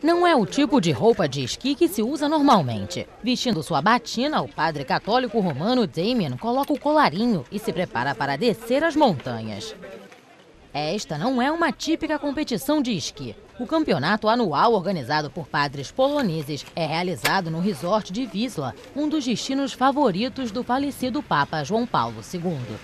Não é o tipo de roupa de esqui que se usa normalmente. Vestindo sua batina, o padre católico romano Damien coloca o colarinho e se prepara para descer as montanhas. Esta não é uma típica competição de esqui. O campeonato anual organizado por padres poloneses é realizado no resort de Wisła, um dos destinos favoritos do falecido Papa João Paulo II.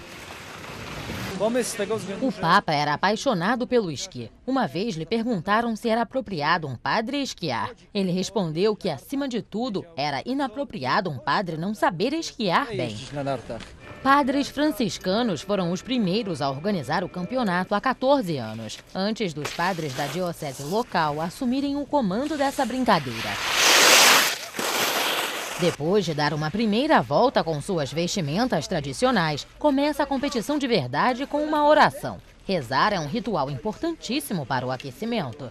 O Papa era apaixonado pelo esqui. Uma vez lhe perguntaram se era apropriado um padre esquiar. Ele respondeu que, acima de tudo, era inapropriado um padre não saber esquiar bem. Padres franciscanos foram os primeiros a organizar o campeonato há 14 anos, antes dos padres da diocese local assumirem o comando dessa brincadeira. Depois de dar uma primeira volta com suas vestimentas tradicionais, começa a competição de verdade com uma oração. Rezar é um ritual importantíssimo para o aquecimento.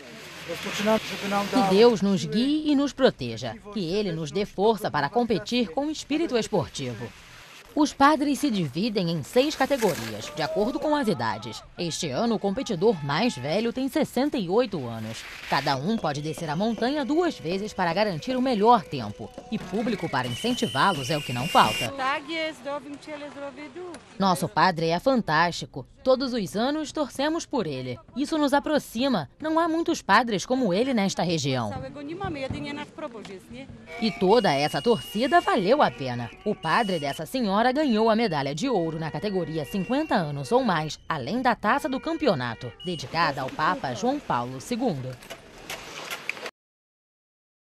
Que Deus nos guie e nos proteja. Que Ele nos dê força para competir com espírito esportivo. Os padres se dividem em 6 categorias, de acordo com as idades. Este ano, o competidor mais velho tem 68 anos. Cada um pode descer a montanha 2 vezes para garantir o melhor tempo. E público para incentivá-los é o que não falta. Nosso padre é fantástico. Todos os anos torcemos por ele. Isso nos aproxima. Não há muitos padres como ele nesta região. E toda essa torcida valeu a pena. O padre dessa senhora ganhou a medalha de ouro na categoria 50 anos ou mais, além da taça do campeonato, dedicada ao Papa João Paulo II.